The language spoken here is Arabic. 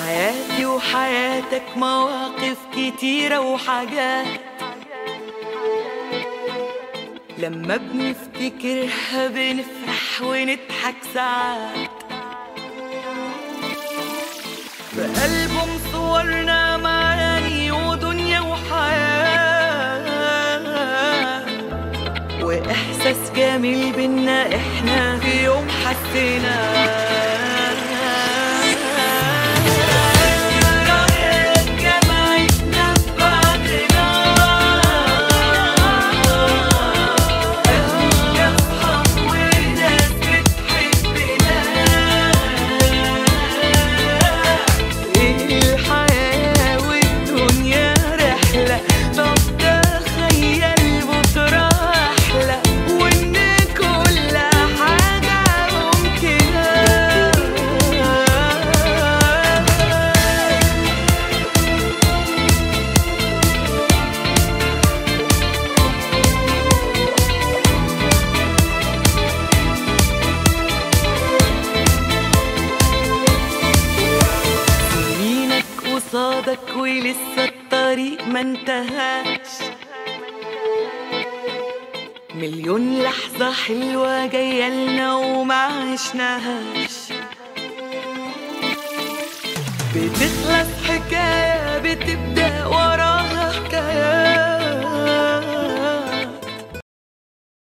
حياتي وحياتك مواقف كتيرة وحاجات لما بنفتكرها بنفرح ونضحك ساعات. في ألبوم صورنا معاني ودنيا وحياة وإحساس جميل بينا إحنا في يوم حسيناه. قصادك ولسه الطريق ما انتهاش، مليون لحظة حلوة جاية لنا وما عشناهاش. بتخلص حكاية بتبدأ وراها حكايات